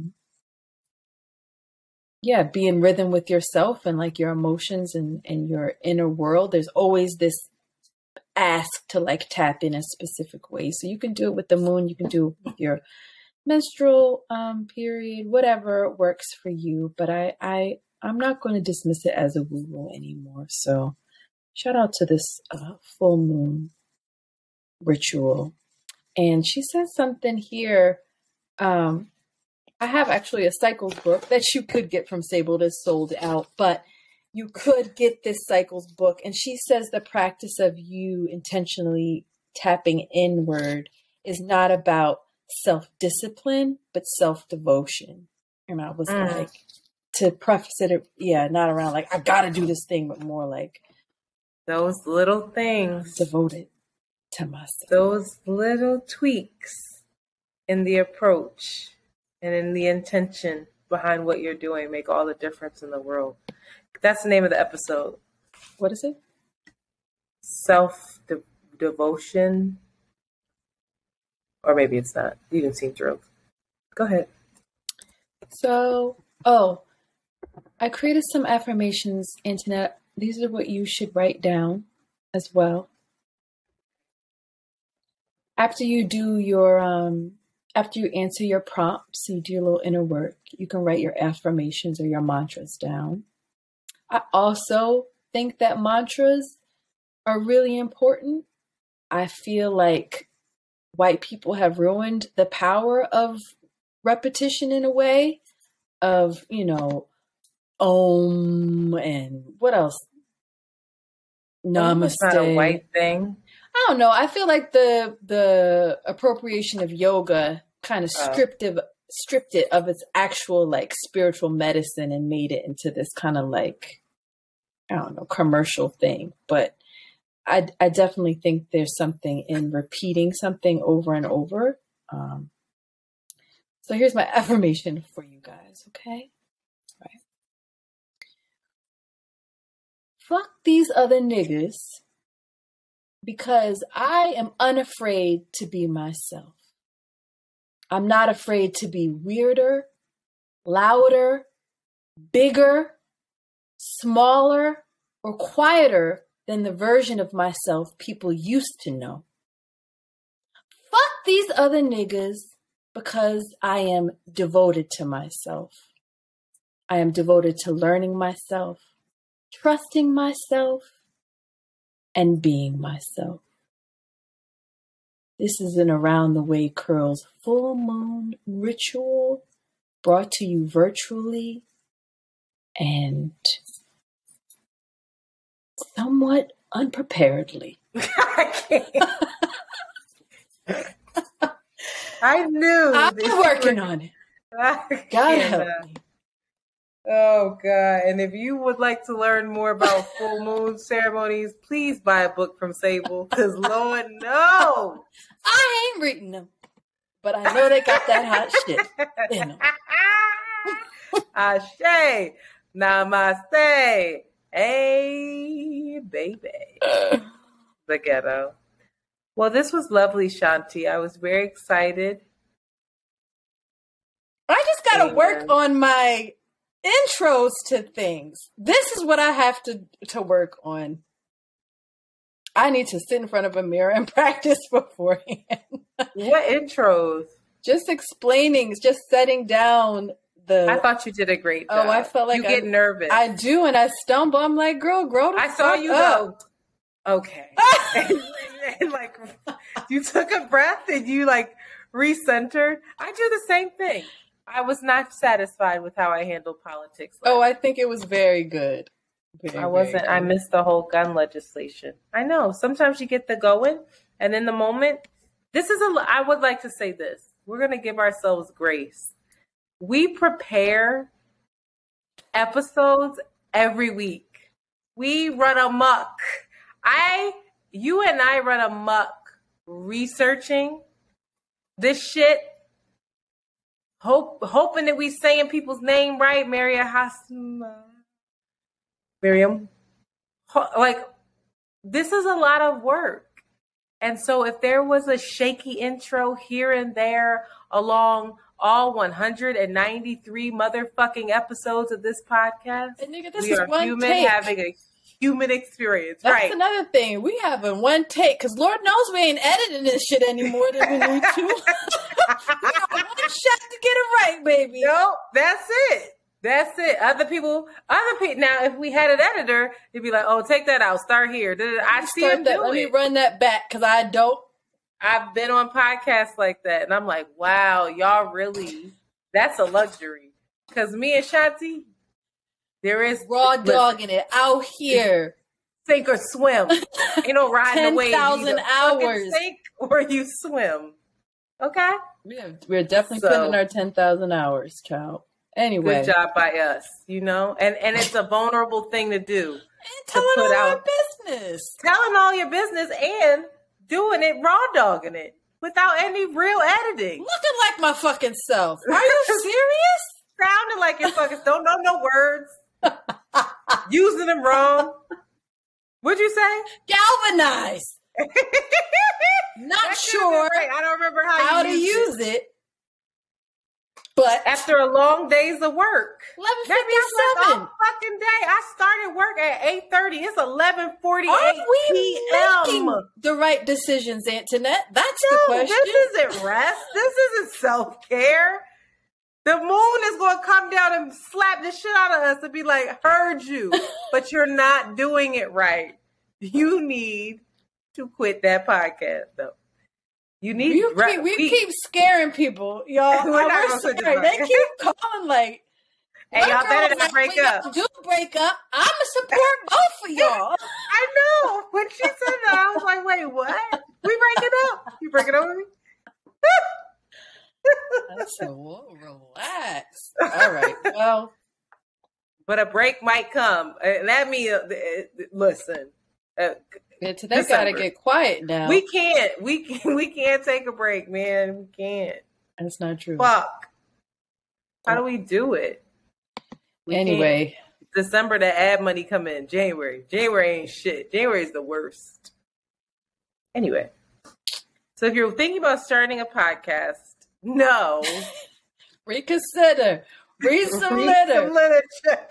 be in rhythm with yourself and your emotions and your inner world. There's always this ask to tap in a specific way. So you can do it with the moon, you can do it with your menstrual period, whatever works for you. But I'm not going to dismiss it as a woo-woo anymore. So shout out to this full moon ritual. And she says something here. I have actually a cycles book that you could get from Sable that's sold out, but you could get this cycles book. And she says the practice of you intentionally tapping inward is not about self-discipline, but self-devotion. And I was like, to preface it, not around like, I got to do this thing, but more like those little things devoted to myself. Those little tweaks in the approach and in the intention behind what you're doing make all the difference in the world. That's the name of the episode. What is it? Self-devotion. Or maybe it's not. You didn't seem thrilled. Go ahead. So, I created some affirmations, Internet. These are what you should write down as well. After you do your, after you answer your prompts, so you do your little inner work, you can write your affirmations or your mantras down. I also think that mantras are really important. I feel like white people have ruined the power of repetition in a way of, Om and what else? Namaste. It's not a white thing. I don't know. I feel like the appropriation of yoga kind of stripped it of its actual like spiritual medicine and made it into this kind of like, I don't know, commercial thing. But I definitely think there's something in repeating something over and over. So here's my affirmation for you guys, okay? All right. Fuck these other niggas because I am unafraid to be myself. I'm not afraid to be weirder, louder, bigger, smaller, or quieter than the version of myself people used to know. Fuck these other niggas because I am devoted to myself. I am devoted to learning myself, trusting myself, and being myself. This is an Around the Way Curls full moon ritual brought to you virtually and somewhat unpreparedly. I can't. I knew. I'm working on it. God help me. Oh, God. And if you would like to learn more about full moon ceremonies, please buy a book from Sable, because Lord, no. I ain't reading them, but I know they got that hot shit in them. Ashe. Namaste. Hey, baby. The ghetto. Well, this was lovely, Shanti. I was very excited. I just got to work on my intros to things. This is what I have to work on. I need to sit in front of a mirror and practice beforehand. What intros? Just explaining, just setting down the... I thought you did a great job. Oh, I felt like you get nervous. I do, and I stumble. I'm like, girl, grow the I saw you up. Go, okay. and like, you took a breath and you like recentered. I do the same thing. I was not satisfied with how I handled politics. I think it was very good. I wasn't. I missed the whole gun legislation. I know. Sometimes you get the going, and in the moment, I would like to say this. We're going to give ourselves grace. We prepare episodes every week. We run amok. You and I run amok researching this shit. Hoping that we saying people's name right, Miriam. Like, this is a lot of work. And so if there was a shaky intro here and there along all 193 motherfucking episodes of this podcast, and nigga, this we is are one human take. having a human experience. That's right. another thing. We have in one take, because Lord knows we ain't editing this shit anymore than we need to. We got one shot to get it right, baby. No, that's it. That's it. Other people. Now, if we had an editor, it'd be like, "Oh, take that out. Start here." I see him do Let me it. run that back because I don't I've been on podcasts like that, and I'm like, wow, y'all really, that's a luxury. Because me and Shanti, there is raw dogging it out here. Sink or swim. Ain't no riding the wave. 10,000 hours. Sink or you swim. Okay? We're definitely putting in our 10,000 hours, child. Anyway. Good job by us, you know? And it's a vulnerable thing to do. And telling all our business. Telling all your business and doing it, raw dogging it without any real editing. Looking like my fucking self. Are you serious? Sounding like your fucking don't know no words. Using them wrong. What'd you say? Galvanized. Not sure I don't remember how to use it. But after a long days of work, 11:57 fucking day. I started work at 8:30. It's 11:48 Are we p.m. making the right decisions, Antoinette? That's the question. This isn't rest. This isn't self-care. The moon is going to come down and slap the shit out of us and be like, heard you, but you're not doing it right. You need to quit that podcast, though. You need we keep scaring people, y'all. We're scary. They keep calling like, hey, y'all better not break up. Do break up. I'm going to support both of y'all. I know. When she said that, I was like, wait, what? We breaking up. You breaking up with me? I said, whoa, relax. All right. Well. But a break might come. And that means, listen. Today gotta get quiet now. We can't take a break, man. We can't. That's not true. Fuck. How do we do it? Anyway. December, the ad money come in. January ain't shit. January is the worst. Anyway. So if you're thinking about starting a podcast, no. Reconsider. Read some literature.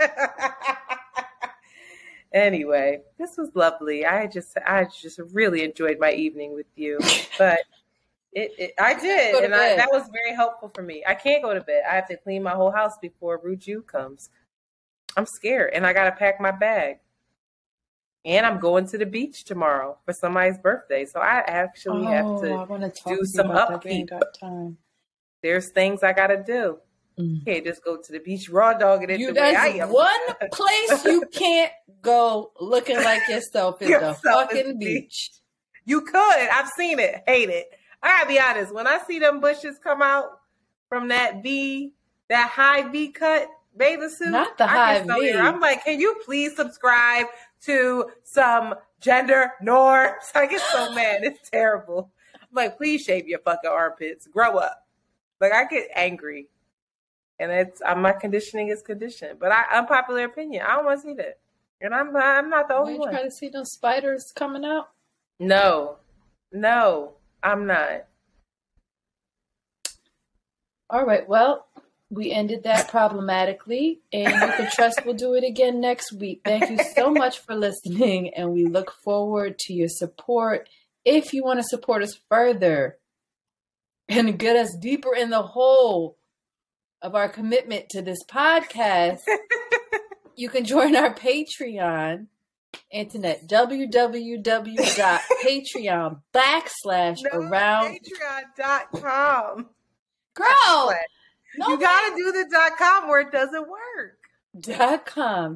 Anyway, this was lovely. I just really enjoyed my evening with you. But I did, and that was very helpful for me. I can't go to bed. I have to clean my whole house before Ruju comes. I'm scared, and I got to pack my bag. And I'm going to the beach tomorrow for somebody's birthday, so I actually have to do some upkeep. There's things I got to do. You can't just go to the beach raw dogging it the way I am. One place you can't go looking like yourself is the fucking beach. You could. I've seen it. Hate it. I gotta be honest. When I see them bushes come out from that high V cut bathing suit, not the high V. I'm like, can you please subscribe to some gender norms? I get so mad. It's terrible. I'm like, please shave your fucking armpits. Grow up. Like, I get angry. And my conditioning is conditioned. But unpopular opinion, I don't want to see that. And I'm not the only one. You trying to see those spiders coming out? No, I'm not. All right, well, we ended that problematically. And you can trust we'll do it again next week. Thank you so much for listening. And we look forward to your support. If you want to support us further and get us deeper in the hole of our commitment to this podcast, you can join our Patreon, Internet, www.patreon.com/around. Patreon.com. Girl, you gotta do the .com or it doesn't work. .com,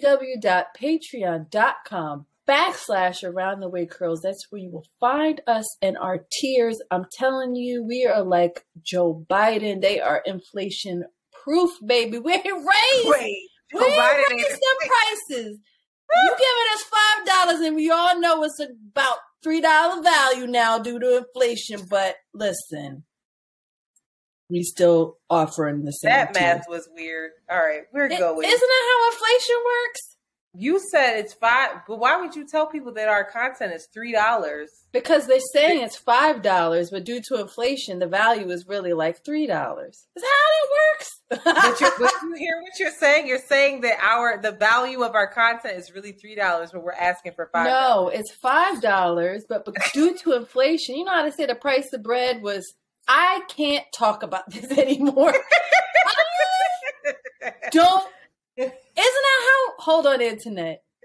www.patreon.com/around the way curls. That's where you will find us and our tiers. I'm telling you, we are like Joe Biden. They are inflation proof, baby. We ain't raised. We ain't raised them prices. You giving us $5 and we all know it's about $3 value now due to inflation. But listen, we still offering the same. That math was weird. All right, we're going. Isn't that how inflation works? You said it's $5, but why would you tell people that our content is $3? Because they're saying it's $5, but due to inflation, the value is really like $3. Is that how it works? But you hear what you're saying? You're saying that the value of our content is really $3, but we're asking for $5. No, it's $5, but due to inflation, you know how to say the price of bread was. I can't talk about this anymore. Isn't that how? Hold on, Internet.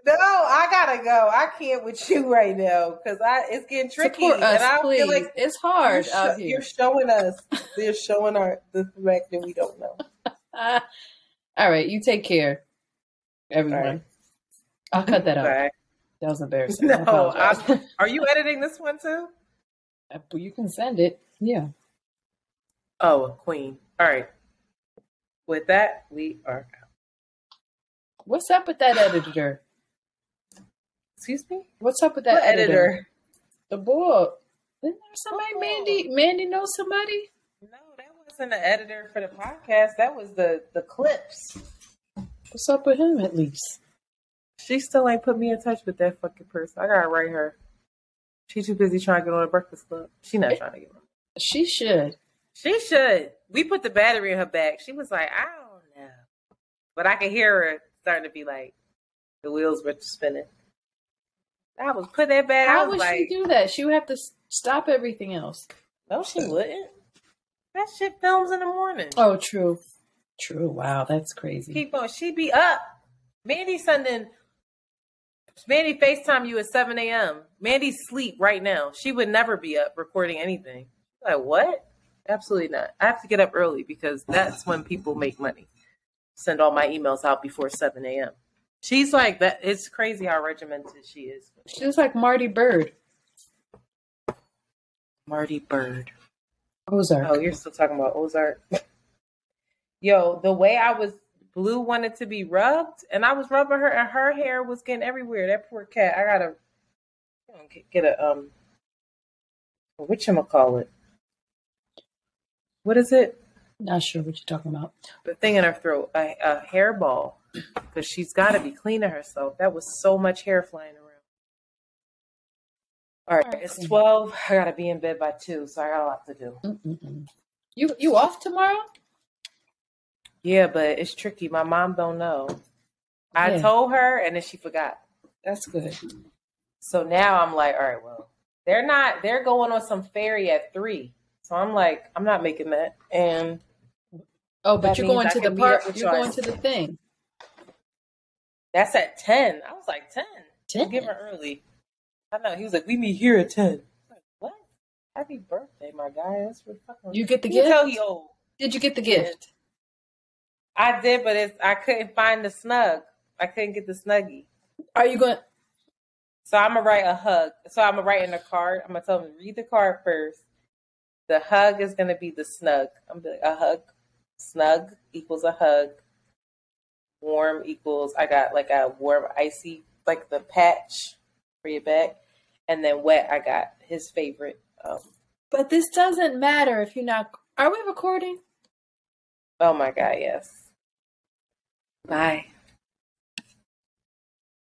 No, I gotta go. I can't with you right now because it's getting tricky. Support us, and I please. feel like it's hard out here. You're showing us. They're showing the fact that we don't know. All right, you take care, everyone. Right. I'll cut that out. Right. That was embarrassing. No, are you editing this one too? You can send it. Yeah. Oh, queen. All right. With that, we are out. What's up with that editor? Excuse me? What's up with that editor? The book. Isn't there somebody, Mandy knows somebody? No, that wasn't the editor for the podcast. That was the clips. What's up with him, at least? She still ain't put me in touch with that fucking person. I gotta write her. She's too busy trying to get on the Breakfast Club. She's not trying to get on. She should. She should. We put the battery in her back. She was like, I don't know. But I could hear her starting to be like, the wheels were spinning. I was put that battery. How would she do that? She would have to stop everything else. No, she wouldn't. That shit films in the morning. Oh, true. True. Wow, that's crazy. Keep on. She'd be up. Mandy FaceTime you at 7 a.m. Mandy's sleep right now. She would never be up recording anything. Like, what? Absolutely not. I have to get up early because that's when people make money. Send all my emails out before 7 a.m. She's like that. It's crazy how regimented she is. She's like Marty Bird. Marty Bird. Ozark. Oh, you're still talking about Ozark? Yo, the way Blue wanted to be rubbed, and I was rubbing her, and her hair was getting everywhere. That poor cat. I gotta get a whatchamacallit. What is it? Not sure what you're talking about. The thing in her throat, a hairball, because she's got to be cleaning herself. That was so much hair flying around. All right, it's 12. I gotta be in bed by 2, so I got a lot to do. Mm-mm-mm. You off tomorrow? Yeah, but it's tricky. My mom don't know. I told her, and then she forgot. That's good. So now I'm like, all right, well, they're going on some ferry at 3. So I'm like, I'm not making that. And but you're going to the park. You're going to the thing. That's at 10. I was like, 10. 10? Give her early. I know. He was like, we meet here at 10. I was like, what? Happy birthday, my guy. That's what fucking. You get the gift? Tell he old. Did you get the gift? I did, but I couldn't find the snug. I couldn't get the snuggie. Are you going? So I'm going to write a hug. So I'm going to write in the card. I'm going to tell him to read the card first. The hug is going to be the snug. I'm going to be like, a hug. Snug equals a hug. Warm equals, I got like a warm, icy, like the patch for your back. And then wet, I got his favorite. But this doesn't matter if you're not. Are we recording? Oh my God, yes. Bye.